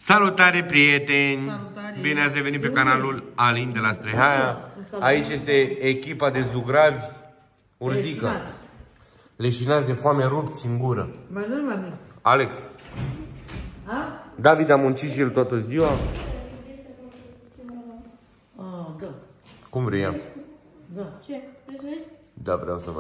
Salutare, prieteni! Salutare. Bine ați revenit pe canalul Alin de la Strehaia. Aici este echipa de zugravi urzică. Leșinați de foame, rupți în gură. Alex. David a muncit și el toată ziua. Da. Cum vrei ea? Da. Ce? Vrei să vezi? Da, vreau să văd.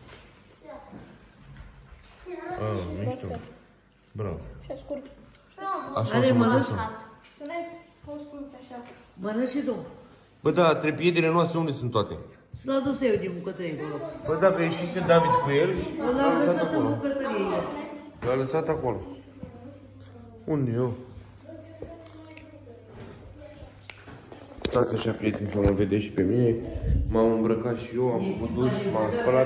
Mișto. Bravo. Și scurt. Așa Are o să mă mănânci? lăsăm. Tu n-ai fost uns așa. Mănânci și tu. Bă, da, trepiedele noastre unde sunt toate? S-l-a dus eu din bucătărie acolo. Bă, da, că ieșise David cu el și L-am lăsat în bucătărie. l-a lăsat acolo. Unde eu? Stați așa, prieteni, să mă vedeți și pe mine. M-am îmbrăcat și eu, am făcut duș, m-am spălat.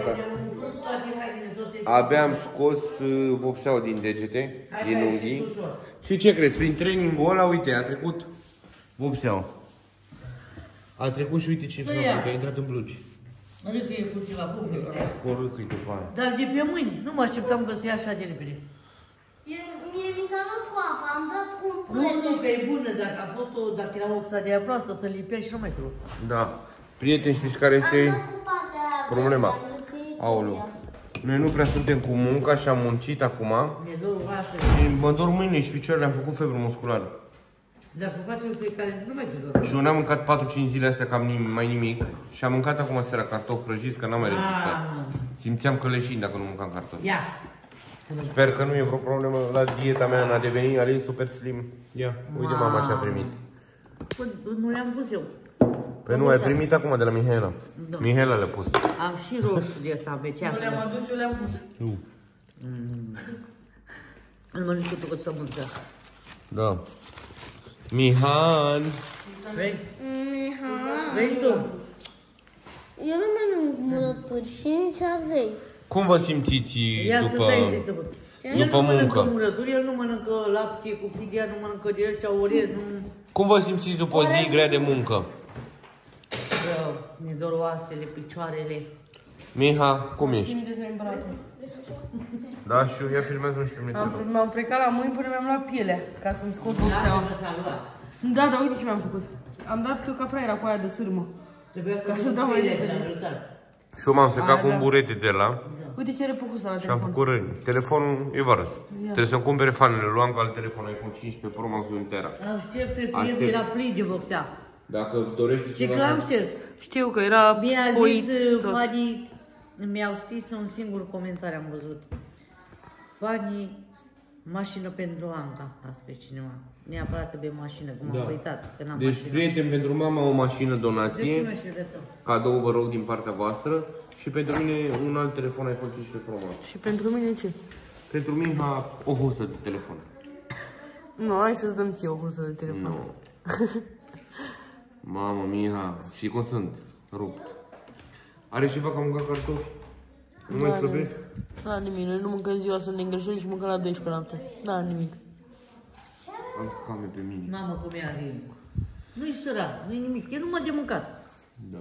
Abia am scos vopseaua din degete, din unghii. Și ce crezi? Prin trainingul ăla, uite, a trecut vopseaua. A trecut și uite ce s-a făcut, a intrat în blugi. Râcăie cu ceva public. Scorâcă-i după aia. Dar de pe mâini, nu mă așteptam că să ia așa de repede. Mie mi s-a luat cu apa, am dat cu un Nu, că e bună, dacă era oxa de aia proastă, să lipea și nu mai trebuie. Da. Prieteni, știți care este problema? Aoleu. Noi nu prea suntem cu munca și am muncit acum. Mi-e dor așa. Și mă dor mâinile și picioarele, am făcut febră musculară. Dacă facem fiecare zi, nu mai te dor. Și eu n-am mâncat 4-5 zile astea cam mai nimic. Și am mâncat acum seara cartofi prăjiți, că n-am mai rezistat. Simțeam că leșin dacă nu mâncam cartofi. Ia. Sper că nu e vreo problemă la dieta mea, n-a devenit Alin super slim. Ia, uite mama ce a primit. Păi, nu le-am pus eu. Păi nu, ai primit acum de la Mihaela. Da. Mihaela le-a pus. Am și roșu de ăsta, pe ceasul. Nu le-am adus, eu le-am pus. Nu. Îl mănânci cu tu că ți-o mâncă. Da. Mihan. Vrei? Vrei tu? Eu nu mănânc murături și nici ardei. Cum vă simțiți Ia să după, stai să văd. după El nu muncă? mănâncă murături, el nu mănâncă lapte cu fidia, nu mănâncă de ăștia orez, nu... Cum vă simțiți după o zi grea de muncă? Rău, mi-e dor oasele, picioarele. Miha, cum ești? Simte dezmembrată. Da, și eu, ia filmează-mă și pe mine. M-am frecat la mâini până mi-am luat pielea, ca să-mi scot vopseaua. Da, da, uite ce mi-am făcut. Am dat cafraiera cu aia de sârmă. Trebuia Ca să să dau mai pielea repede. pe la altar. Și eu m-am frecat A, cu un da. burete de la Uite ce are păcut la și am telefon. făcut răni. Telefonul e varăs. Trebuie să-mi cumpere fanele. Luam ca alt telefon iPhone 15 Pro Max 1 Tera. Aștept, Aștept. prietul era plin de voxea. Dacă dorești Ce clamsez. Știu că era Mi-a poit zis tot. Fani, mi-au scris un singur comentariu, am văzut. Fani, mașină pentru Anca, a scris cineva. Neapărat trebuie mașină, cum am uitat, că n-am Deci, mașină. prieteni, pentru mama o mașină De ce donație, nu știu, rețel? cadou, vă rog, din partea voastră. Și pentru mine un alt telefon iPhone 15 Pro Max. Și pentru mine ce? Pentru Miha o husă de telefon. Nu, hai să-ți dăm ție o husă de telefon. Nu. Mamă, Miha, și cum sunt? Rupt. Are ceva că am mâncat cartofi? Nu mai slăbesc? Da, nimic, noi nu mâncăm ziua să ne îngreșăm și mâncăm la 12 noapte. Da, nimic. Am scame pe mine. Mamă, cum e Alin. Nu-i sărat, nu-i nimic, e numai de mâncat. Da.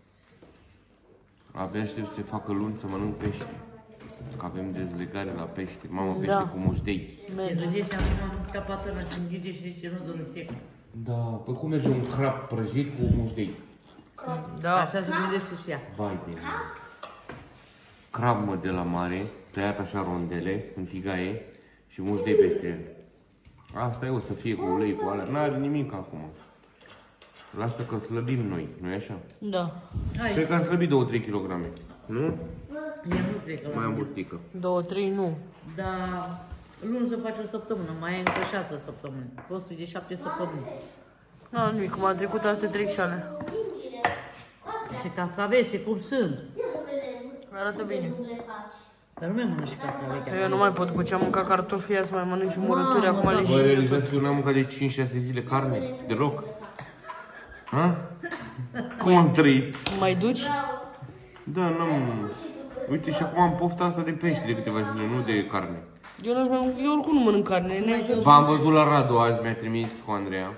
Abia aștept să se facă luni să mănânc pește. Că avem dezlegare la pește. Mamă, pește Da. cu muștei. Se gândește acum ca patona și înghiде și zice nu doră sec. Da, păi cum merge un crab prăjit cu muștei? Da. Așa se gândește și ea. Vai de mine. Crab, mă, de la mare, tăiat așa rondele, în tigaie și muștei peste el. Asta e, o să fie cu ulei, cu alea. N-are nimic acum. Lasă că slăbim noi, nu-i așa? Da. Cred că am slăbit 2-3 kg, nu? Eu nu cred că Mai la am mine. burtică. 2-3 nu. Dar luni se face o săptămână, mai e încă 6 săptămâni. Costul de 7 săptămâni. Da, nimic, cum a trecut astea trec și alea. Și castravețe, cum sunt. Arată bine. Dar nu mai mănânc și castraveche. Eu nu mai pot, după ce am mâncat cartofi, să mai mănânc și murături, acum le Bă, știu. realizați că eu n-am mâncat de 5-6 zile carne, deloc. Ha? Cum am trăit? Mai duci? Da, n-am... Uite, și acum am pofta asta de pește de câteva zile, nu de carne. Eu oricum nu mănânc carne. V-am văzut la Radu azi, mi-a trimis cu Andreea.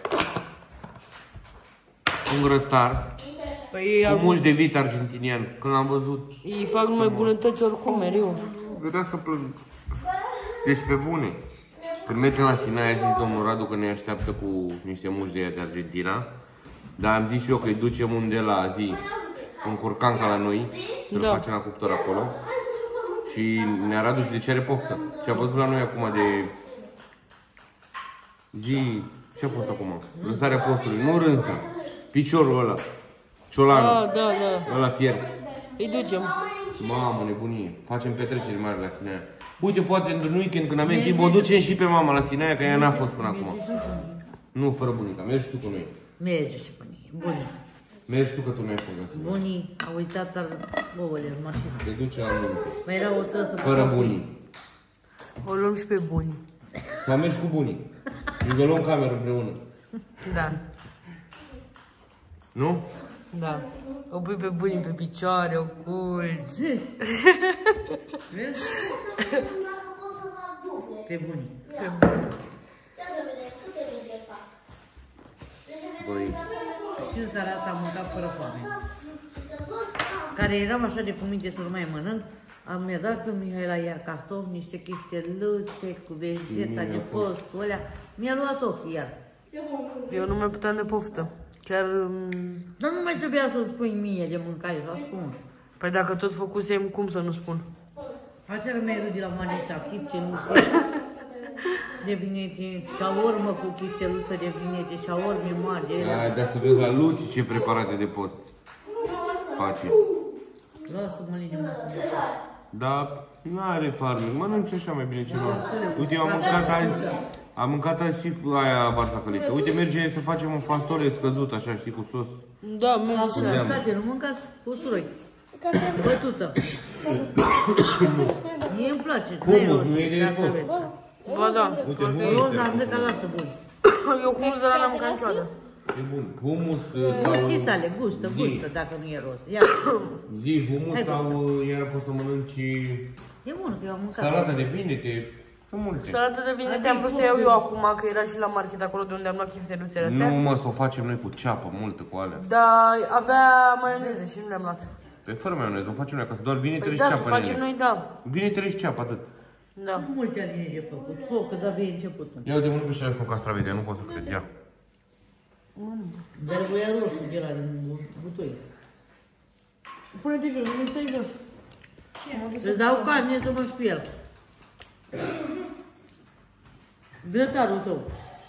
Un grătar Păi cu mușchi de vit argentinian. Când l-am văzut, ei fac numai bunătăți oricum, mereu. gădea să plâng. Deci pe bune. Când mergem la Sinaia, a zis domnul Radu că ne așteaptă cu niște muști de Argentina. Dar am zis și eu că îi ducem unde la zi, un curcan ca la noi, să-l facem la cuptor acolo. Și ne-a Radu și de ce are poftă. Ce a văzut la noi acum de zi, ce a fost acum? Lăsarea postului, nu rânsa, piciorul ăla, ciolanul, Da. ăla fiert. Îi ducem. Mamă, nebunie, facem petreceri mari la Sinaia. Uite, poate într-un weekend când avem timp, o ducem și pe mama la Sinaia, că ea n-a fost până acum. Nu, fără bunica, mergi tu cu noi. Merge și bunii. Bunii. Mergi tu că tu nu ai fost la Sinaia. Bunii au uitat al ouăle în mașină. Te duce la munte. Mai era o țără să Fără bunii. O luăm și pe buni. Sau mergi cu bunii. Și vă luăm cameră împreună. Da. Nu? Da. O pui pe bunii pe picioare, o culci. Vezi? Pe bunii. Băi, Și în seara asta am mâncat fără foame. Care eram așa de cuminte să nu mai mănânc, mi-a dat lui Mihaela iar cartofi, niște chisteluțe cu vegeta de postul ălea. Mi-a luat ochii iar. Eu nu mai puteam de poftă. Chiar... Dar nu mai trebuia să-mi spui mie de mâncare, să spun. Păi dacă tot făcusem, cum să nu spun? Aseară mi-ai rupt de la Maneța, chifteluțe de vinete, șaormă cu chifteluță de vinete, șaorme mari de ele. ai, dar să vezi la Luci ce preparate de post face. Lasă-mă liniște. Dar nu are farmec, mănânci așa mai bine ceva. Uite, eu am mâncat azi și aia varsa călită. Uite, merge să facem un fasole scăzut așa, știi, cu sos. Da, merge. Frate, nu mâncați usturoi. Bătută. Mie îmi place. Humus, nu e de post. Ba da. Uite, humus Roza, am de de ca lasă bun. Eu cum de la n-am mâncat niciodată. E bun. Humus Gust și sau... sale, gustă, dacă nu e roz. Ia, Zi humus sau iar poți să mănânci e bun că eu am mâncat. salata de vinete. Sunt multe. Salată de vinete am vrut să iau eu acum, că era și la market acolo de unde am luat chifteluțele astea. Nu mă, să o facem noi cu ceapă multă, cu alea. Dar avea maioneză și nu le-am luat. Pe fără maioneză, o facem noi acasă, doar vinetele Păi și da, să ceapă, facem nene. noi, da. Vinetele și ceapă, atât. Da. Sunt multe aline de făcut. Foc, că de-abia început. Ia uite, mănâncă și așa un castravete, nu pot să cred, ia. Dar voia roșu de la din butoi. Pune-te jos, nu stai jos. Îți dau carne să mă spiel. Grătarul tău.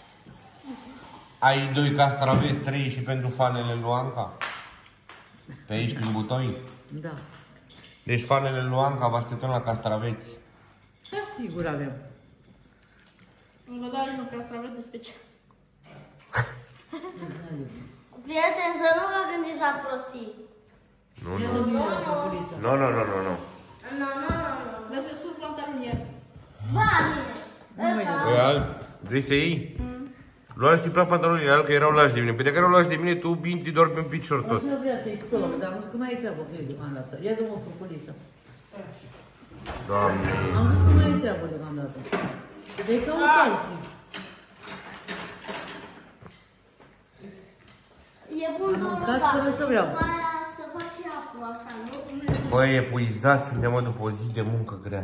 Ai 2 castraveți, 3 și pentru fanele lui Anca? Pe aici, prin butoi? Da. Deci fanele lui Anca vă așteptăm la castraveți. Sigur avem. Vă dau un castravete special. Prieten, să nu vă gândiți la prostii. Nu. Vreau să sur pantaloni iar. Banii. Vrei să iei? Luați și plac pantalonii alea, că erau lași de mine. Pe de care erau lași de mine, tu intri doar pe un picior tot. Așa vrea să-i spălăm, dar am zis că mai e treabă cu el deocamdată. Ia dă-mă o furculiță. Doamne. Am zis că mai e treabă deocamdată. De-ai căut alții. E bun Am doar mâncat dacă fără să vreau. aia să faci apă așa, nu? Băi, epuizați suntem mă după o zi de muncă grea.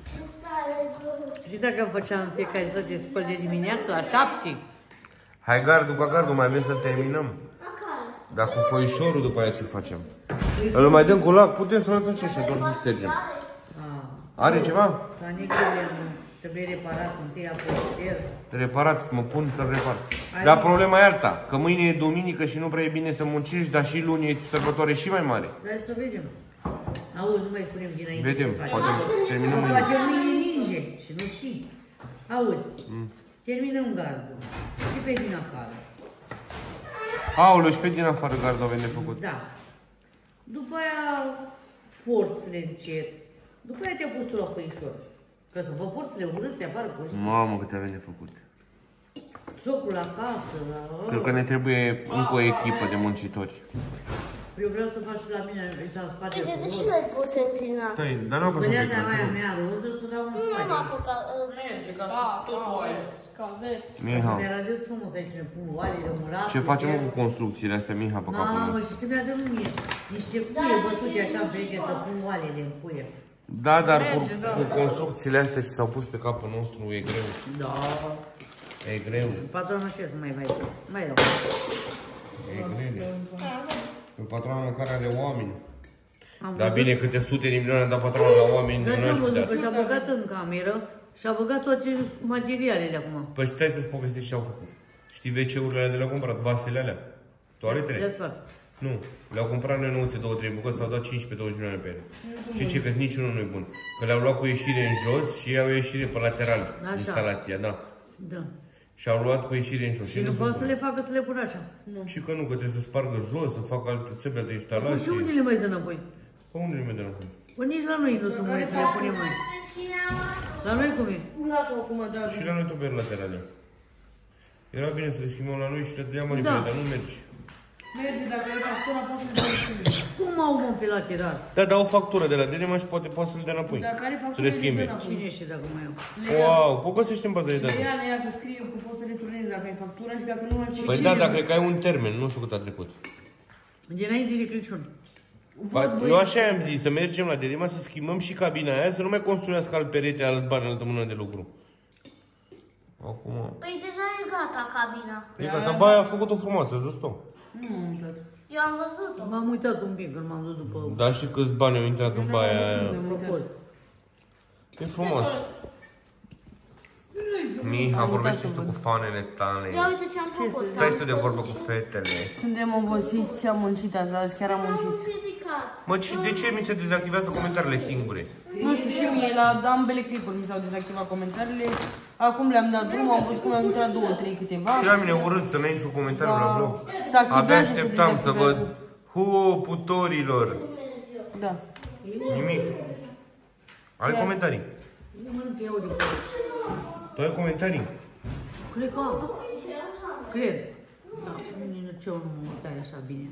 Și dacă îmi făceam în fiecare zi să te spăl de dimineață la 7? Hai gardul ca gardul, mai avem să terminăm. Dar cu foișorul după aia ce facem? Îl mai dăm cu lac, putem să lăsăm și așa, doar să ștergem. Are ceva? Canicule trebuie reparat întâi, apoi șters. Reparat, mă pun să-l repar. Dar problema e alta, că mâine e duminică și nu prea e bine să muncești, dar și luni e sărbătoare și mai mare. Hai să vedem. Auzi, nu mai spunem dinainte. Vedem, ce facem. poate terminăm Că mâine. poate mâine ninge și nu știi. Auzi, terminăm gardul și pe din afară. Aoleu, și pe din afară gardul avem de făcut. Da. După aia porțile încet. După aia te-a pus tu la făișor. Că să vă porțile urâte afară cu zi. Mamă, câte avem de făcut. Socul acasă, la... Cred că ne trebuie încă o echipă de muncitori. Eu vreau să faci și la mine aici în spate. Uite, de ce nu ai pus înclinat? Stai, dar nu am pus Băleata aia mea roză să dau în Nu m-am spate. apucat. Merge ca Că aveți. Miha, Mi-a zis frumos aici, ne pun oalele, murat. ce facem cu construcțiile astea, Miha, pe capul Mamă, nostru? și ce mi-a dat mie? Niște cuie bătute așa în pereche să pun oalele în cuie. Da, dar Merge, da. cu construcțiile astea ce s-au pus pe capul nostru e greu. Da. E greu. Patronul ce să mai rău? Mai rău. E greu. Patronul măcar are oameni. Am Dar văzut- bine, câte sute de milioane a dat patronul la oameni. Dar nu ce am știu văzut? de Că asta. și-a băgat în cameră și a băgat toate materialele acum. Păi stai să-ți povestesc ce au făcut. Știi WC-urile alea de le-au cumpărat? Vasele alea? Toaletele? Le-a spart. Nu. Le-au cumpărat noi nouțe 2-3 bucăți, s-au dat 15-20 milioane pe ele. Și ce că niciunul nu e bun. Că le-au luat cu ieșire în jos și au ieșire pe lateral. Așa. Instalația, da. Da. Și au luat cu ieșire în jos. Și nu sunt poate să bune. le facă să le pună așa. Și că nu, că trebuie să spargă jos, să facă alte țepe, alte Păi și instalații. unde le mai dă înapoi? Pe unde le merge înapoi? Păi nici la noi nu sunt mai să le punem mai. La noi cum e? Lasă-o acum, da. Și la noi tuberi laterale. Era bine să le schimbăm la noi și le dădeam manipule, Da. dar nu merge. Merge, dacă e factura, poți să le dai și mie. Cum au mă pe lateral? Da, dau o factură de la DDM și poate să le dea înapoi. Dacă are Să factură, le le schimbe. dă înapoi. Cine știe dacă mai au? Wow, o găsești în baza de date. Le ia că scrie că poți să returnezi dacă ai factura și dacă nu mai știi Păi ce da, e. dar cred că ai un termen, nu știu cât a trecut. Dinainte de Crăciun. Eu așa am zis, să mergem la DDM să schimbăm și cabina aia, să nu mai construiască alt perete, alți bani, altă mână de lucru. Acum... Păi deja e gata cabina. E gata, baia a făcut-o frumoasă, ați văzut-o? Nu am uitat. Eu am văzut-o. M-am uitat un pic când m-am dus după Da, și câți bani au intrat în baia aia. propos. E frumos. Miha, vorbește tu cu fanele tale. Ia uite ce am făcut. Stai tu de vorbă cu fetele. Suntem obosiți și am muncit azi, chiar am muncit. Am ridicat. Mă, de ce mi se dezactivează comentariile singure? Nu știu, și mie la ambele clipuri mi s-au dezactivat comentariile. Acum le-am dat drum, am văzut că mi-au intrat 2-3 câteva. Și la mine urât să n-ai niciun comentariu la vlog. Se activează, Abia se așteptam să văd dezactivează. putorilor. Da. Nimic. Ai comentarii? Eu mănânc eu de acolo. Tu ai comentarii? Cred că am. Cred. Da, nici eu nu mă tai așa bine.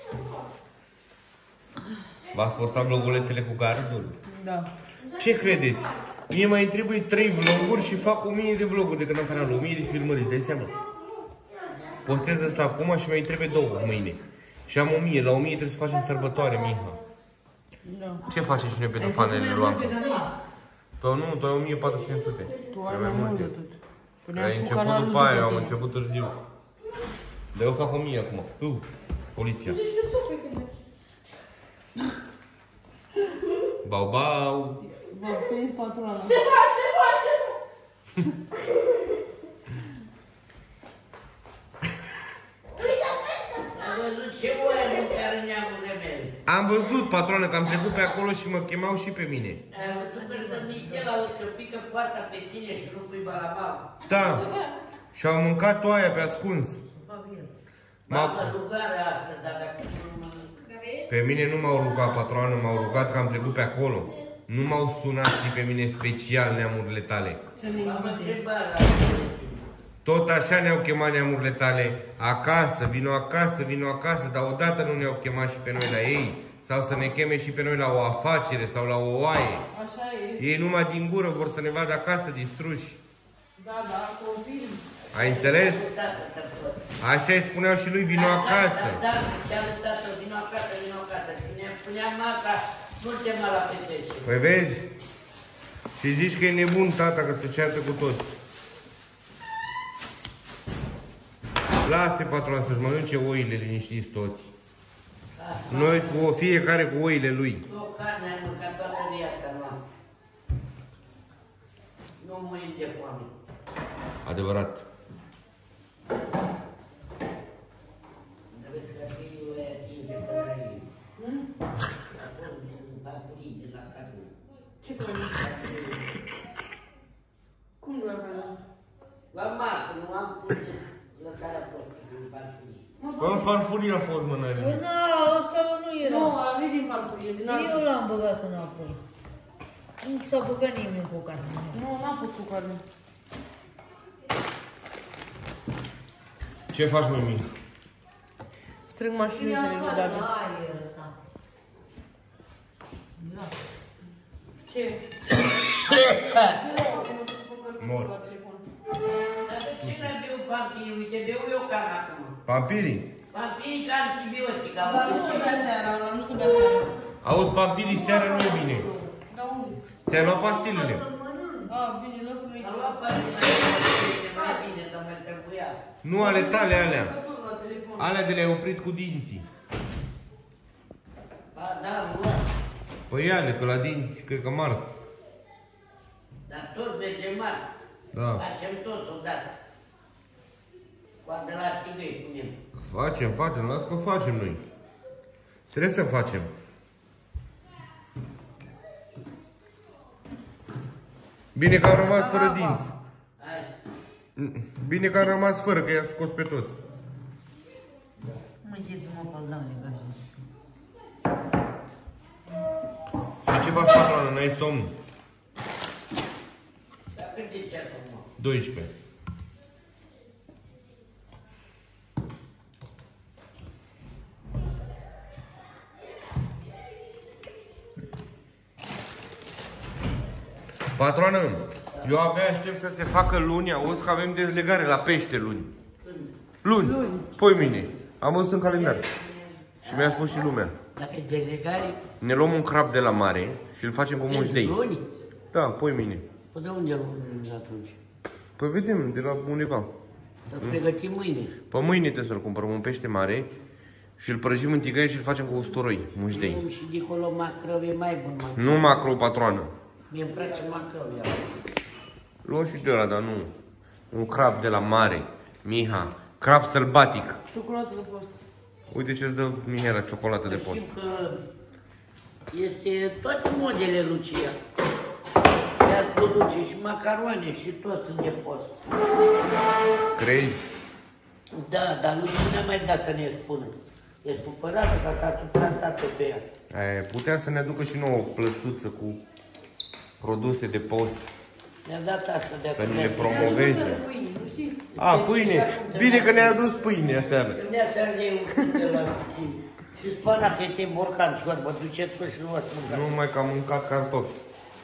V-ați postat vlogulețele cu gardul? Da. Ce credeți? Mie mai trebuie 3 vloguri și fac 1000 de vloguri de când am canalul, 1000 de filmări, îți dai seama? Postez asta acum și mai trebuie 2 mâine. Și am 1000, la 1000 trebuie să facem sărbătoare, Miha. Da. Ce facem și noi pentru fanele lui Anca? Tu nu, tu ai 1400. Tu ai Eu mai mult multe. de tot. Ai început după aia, eu am început târziu. Dar eu fac 1000 acum. Poliția. Bau, bau. Vă fiți patrona. Am văzut ce voie nu chiar în neamurile mele. Am văzut, patroană, că am trecut pe acolo și mă chemau și pe mine. Ai văzut că să Michel o să pică poarta pe tine și nu pui balabal. Da. Și au mâncat toaia pe ascuns. M-am rugare astăzi, dar dacă nu mănânc. Pe mine nu m-au rugat, patroană, m-au rugat că am trecut pe acolo. Nu m-au sunat și pe mine special neamurile tale. M-am întrebat la Tot așa ne-au chemat neamurile tale acasă, vino acasă, dar odată nu ne-au chemat și pe noi la ei. Sau să ne cheme și pe noi la o afacere sau la o oaie. Așa e. Ei numai din gură vor să ne vadă acasă distruși. Da, da, confirm. Ai înțeles? Așa îi spuneau și lui, vino acasă. Da, și-a lăsat-o, vino acasă, vino acasă. Și ne spunea mata, nu te mă la petece. Păi vezi? Și zici că e nebun tata, că te ceartă cu toți. Lasă-i, patron, să-și mănânce oile liniștiți toți. Noi cu fiecare cu oile lui. Nu, carne am mâncat toată viața noastră. Nu murim de foame. Adevărat. Trebuie să fiu aia 5 de pătrăini. Acolo sunt bacurii de la cadou. Ce crezi? Cum la care? La masă, nu am pus la care a fost în bacurii. În farfurie a fost mânării. Nu, ăsta nu era. Nu, ăla nu e din farfurie, din Eu altă. l-am băgat înapoi. Nu s-a băgat nimeni cu carne. Nu, n-a fost cu carne. Ce faci, mămi? Strâng mașinile lui David. Aia ăsta. Da. Ce? Mor. Dar de ce n-ai beut vampirii? Uite, beau eu can acum. Vampirii? Vampirii ca antibiotic. Dar nu se bea seara, nu se bea seara. Auzi, vampirii seara nu e bine. Da, unde? Ți-ai luat pastilele? Bine, lasă-l aici. Am luat pastilele, mai bine, dar mai trebuia. Nu ale tale, alea. La telefon. Alea de le-ai oprit cu dinții. Ba, da, am luat. Păi ale, că la dinți, cred că marți. Dar tot merge marți. Da. Facem tot odată. Coadă la tigăi punem. Facem, las că facem noi. Trebuie să facem. Bine că am rămas fără dinți. Hai. Bine că am rămas fără, că i-am scos pe toți. Mă închid-mă pe doamne, găsi. Și ce faci, patroană? N-ai somn? Dar cât e ce acum? 12. Patroană, eu abia aștept să se facă luni, auzi că avem dezlegare la pește luni. Luni. Păi mine. Am văzut în calendar. Și mi-a spus și lumea. Dacă e delegare, Ne luăm un crab de la mare și îl facem cu mușdei. luni? Da, păi mine. Păi de unde luăm atunci? Păi vedem, de la undeva. Să pregătim mâine. Pe mâine trebuie să-l cumpărăm un pește mare și îl prăjim în tigaie și îl facem cu usturoi, mușdei. Luăm și dincolo macrău, e mai bun macrău. Nu macro, patroană. Mie-mi place macrău, ia. Luăm și de ăla, dar nu. Un crab de la mare, Miha. Crab sălbatic. Ciocolată de post. Uite ce-ți dă Mihaela, ciocolată de post. Știu că este toate modele Lucia. Iar produce și macaroane și tot sunt de post. Crezi? Da, dar Lucia n-a mai dat să ne spună. E supărată că a suplantat-o pe ea. Putea să ne aducă și nouă o plătuță cu produse de post. Mi-a dat asta de Să acum. ne le promoveze. Pâine, nu știi? A, pâine. Bine că ne-a adus pâine aseară. Îmi seara de de la Lucia. Și spana că e borcan ciorbă, duceți-o și luați mâncat. Numai că am mâncat cartofi.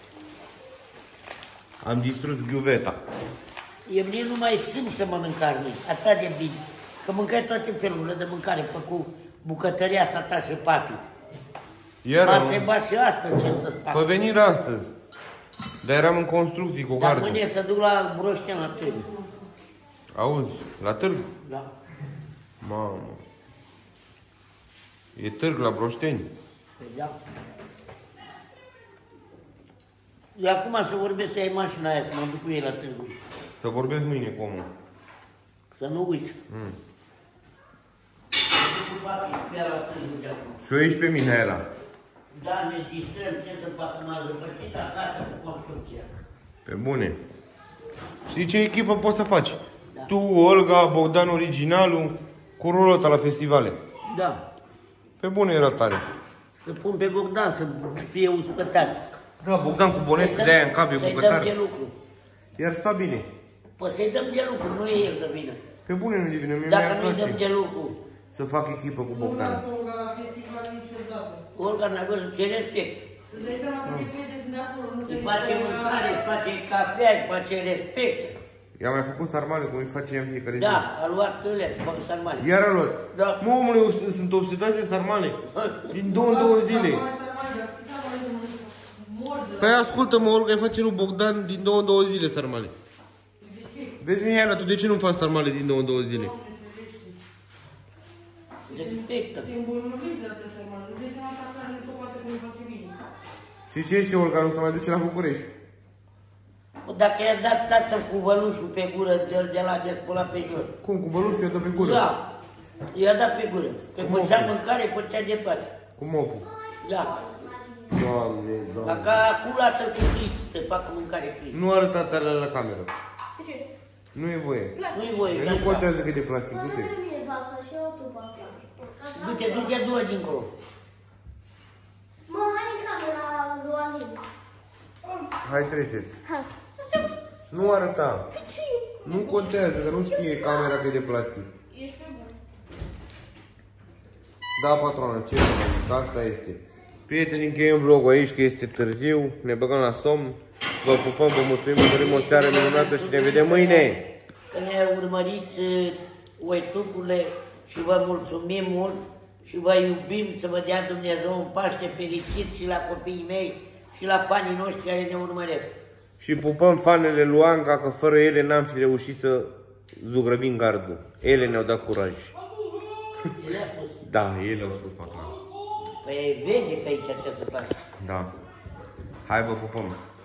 Am distrus ghiuveta. Eu nici nu mai simt să mănânc carne, atât de bine. Că mâncai toate felurile de mâncare, făcut bucătăria asta ta și papi. Iar M-a întrebat și astăzi ce să-ți fac. Păi venit astăzi. Dar eram în construcții cu Dar gardul. mâine să duc la Broștean la târg. Auzi, la târg? Da. Mamă. E târg la Broșteni. Păi da. Eu acum să vorbesc să iei mașina aia, să mă duc cu ei la târg. Să vorbesc mâine cu omul. Să nu uiți. Cu papi, chiar la târg de acum. Și o ieși pe Mihaela. Da, ne distrăm, ce să fac, m-a zăpăcit acasă cu construcția. Pe bune. Știi ce echipă poți să faci? Da. Tu, Olga, Bogdan Originalul, cu rolul ăsta la festivale. Da. Pe bune era tare. Să pun pe Bogdan să fie uspătar. Da, Bogdan cu bonetul de aia în cap, e Să-i dăm bucătar. de lucru. Iar sta bine. Păi să-i dăm de lucru, nu e el să vină. Pe bune nu devine, mie Dacă mi-ar nu-i dăm de place lucru, să fac echipă cu Nu Bogdan. lasă Olga la festival niciodată. Olga n-a văzut ce respect. Îți dai seama câte fete sunt de acolo, nu se Îi face mâncare, îi face cafea, îi face respect. I-am mai făcut sarmale, cum îi face în fiecare zi. Da, a luat tâlea, să facă sarmale. Iar a luat. Da. Mă, omule, sunt obsedați de sarmale. Din două în două zile. Păi ascultă-mă, Olga, îi face lui Bogdan din două în două zile sarmale. Vezi, Mihaela, tu de ce nu faci sarmale din două în două zile? Respectă. Te îmbolnăvești de atâtea sărmane. Îți dai seama că carne tot poate că nu face bine. Și ce și Olga nu se mai duce la București? Dacă i-a dat tatăl cu vălușul pe gură de la despola pe jos. Cum, cu bălușul i-a dat pe gură? Da, i-a dat pe gură. Că făcea mâncare, făcea de toate. Cu mopul. Da. Doamne, doamne. Dacă acum lasă cu frici, să facă mâncare frici. Nu arătați alea la cameră. De ce? Nu e voie. Nu-i voie, Păi că nu așa. contează că e de plastic, du-te. Mie pasta și eu tu pasta. Du-te două dincolo. Mă, hai în camera lui Alin. Hai, treceți. Hai. Nu arăta. Nu contează, că nu știe camera că e de plastic. Ești pe bun. Da, patroană, ce să mai zic, asta este. Prieteni, încheiem vlogul aici, că este târziu. Ne băgăm la somn. Vă pupăm, vă mulțumim, vă dorim o seară minunată și ne vedem mâine. Că ne urmăriți YouTube-urile și vă mulțumim mult și vă iubim, să vă dea Dumnezeu un Paște fericit și la copiii mei și la fanii noștri care ne urmăresc. Și pupăm fanele lui Anca, că fără ele n-am fi reușit să zugrăbim gardul. Ele ne-au dat curaj. El a spus. Da, ele au spus patron. Păi vede că aici ce să faci. Da. Hai, vă pupăm.